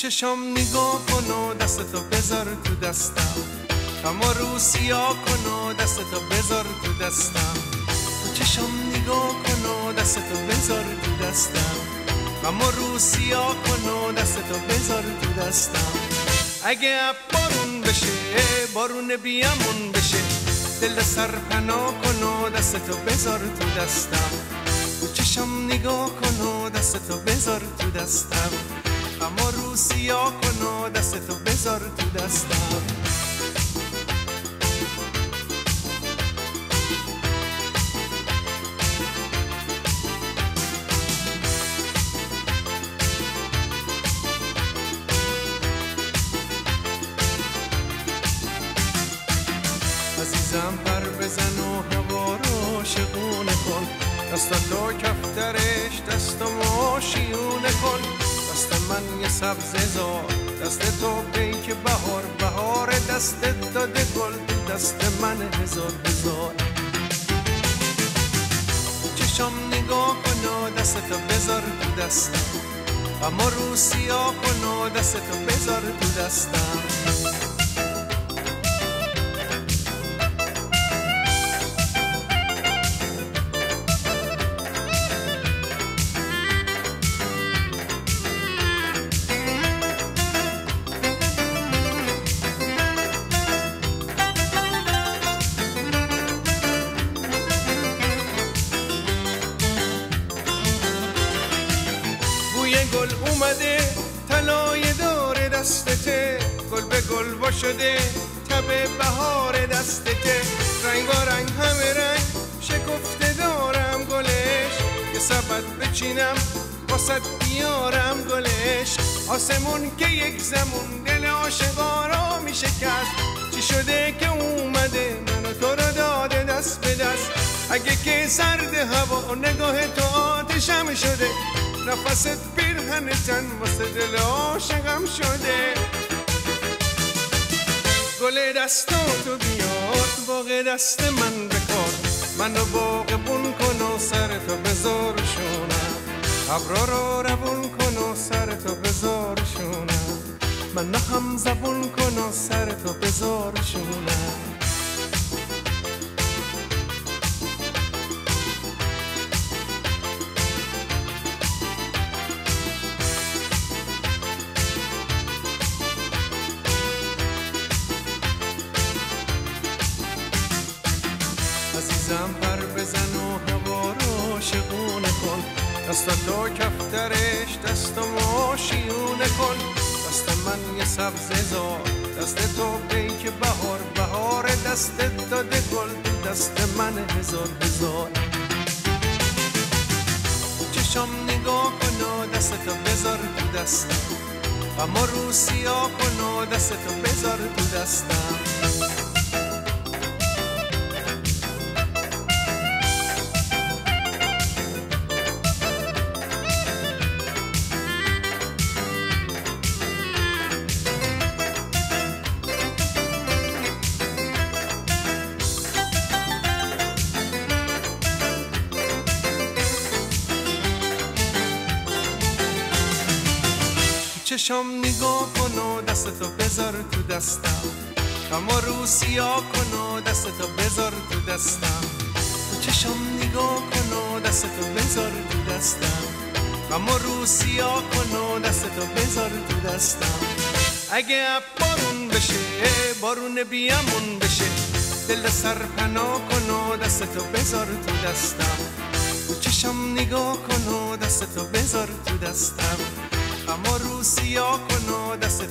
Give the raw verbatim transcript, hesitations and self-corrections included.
چشم نگاه کن و دستتو بذار تو دستم، اما رو سیاه کن و دستتو بذار تو دستم. تو چشم نگاه کن و دستتو بذار تو دستم، اما رو سیاه کن و دستتو بذار تو دستم. اگه بارون بشه بارون بیامون بشه، دل سرپناه کن و دستتو بذار تو دستم. تو چشم نگاه کن و دستتو بذار تو دستم، اما رو سیاه کن و دستتو بذار تو دستم. عزیزم پر بزن و هوا رو شقونه کن، دستتو کفترش دستمو شیونه کن. دست من یه سبز زار، دست تو پیک بهار، بهار دستت داده گل، دست من هزار هزار. چشم نگاه کن و دستتو بذار تو دستم، اما رو سیاه کن و دستتو بذار تو دستم. گل اومده طلای دور دستته، گل به گل شده تب بهار دستته. رنگارنگ همه رنگ شکفته دارم گلش، یه سبد بچینم واسه بیارم گلش. آسمون که یک زمون دل عاشقارا میشکست، چی شده که اومده منو تو رو داده دست به دست. اگه که سرد هوا نگاه تو آتشم شده، نفست پیرهن تن واسه دل عاشقم شده. گل دستاتو بیار باغ دست من بکار، منو باغبون کن و سرتو بذار شونم. ابرا رو روون کن و سرتو بذار شونم، من هم زبون کن و سرتو بذار شونم. عزیزم پر بزن و هوا رو شقونه کن، دستتو کفترش دستمو شیونه کن. دست من یه سبز زار، دست تو پیک بهار، بهار دستت داده گل، دست من هزار هزار. چشم نگاه کن و دستتو بذار تو دستم، اما رو سیاه کن و دستتو بذار تو دستم. چشم نگاه کن و دستتو بذار تو دستم، اما رو سیاه کن و دستتو بذار تو دستم. تو چشم نگاه کن و دستتو بذار تو دستم، اما رو سیاه کن و دستتو بذار تو دستم. اگه بارون بشه بارون بیامون بشه، دل سرپناه کن و دستتو بذار تو دستم. تو چشم نگاه کن و دستتو بذار تو دستم، اما رو سیاه کن و دستتو